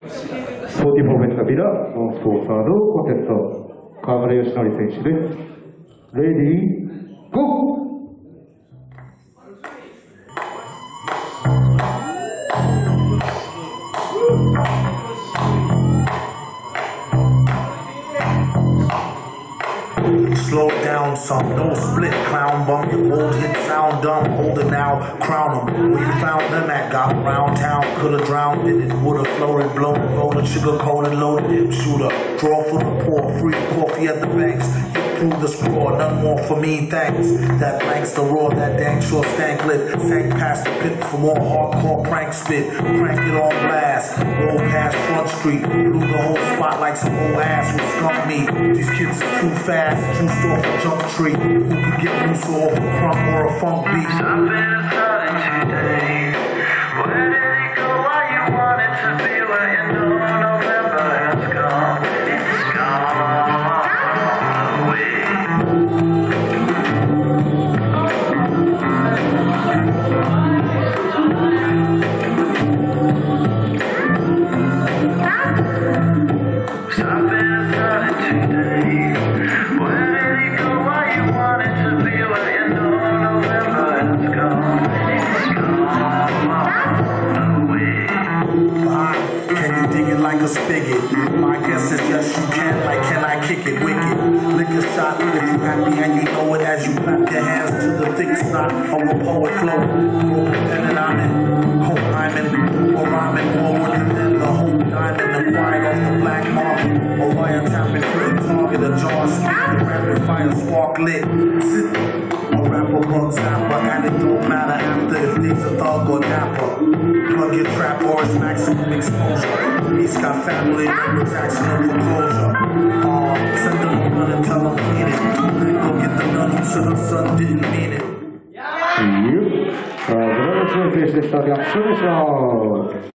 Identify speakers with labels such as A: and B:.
A: 44フェスタビラのスポーツカードコンテスト、川村義則選手です。レディー、ゴー！
B: Slow down some, don't split, clown bum. Your old hit sound dumb, hold it now, crown them. Where you found them at, got around town. Could've drowned in it, would've floated, blown, rolling, sugar coated, loaded, hip shooter. Draw for the poor, free coffee at the banks. Hit through the score, none more for me, thanks. That thanks the raw, that dang sure stank lit. Sank past the pit for more hardcore prank spit. Crank it on blast, roll past Front Street. Blew the whole spot like some old ass with skunk meat. These kids are too fast, juiced off a jump tree. Who could get loose off a crump or a funk beat?
C: I've been inside today. Where did it go? Why you wanted to be where you know November has gone? It's gone away. I've been inside today. Where did it go? Why you wanted to be where you know November has gone? It's gone away.
B: Can you dig it like a spigot? My guess is yes you can, like can I kick it wicked? Lick a shot if you happy and you know it as you clap your hands to the thick snot of a poet flow. Roll pen and I'm in, hope I'm in, or rhyming more than the whole diamond acquired off the black market. Or wiretapping, crit target, a jar speed, the rapid fire spark lit. A rapper bugs rapper, and it don't matter after if they's a thug or dapper. Plug your trap or it's maximum exposure. Police got family members asking them for closure. Send them a run and tell them clean it. Then go get the gun who said her son didn't mean it.
A: Yep. ブラザーズの選手でした。逆襲でした。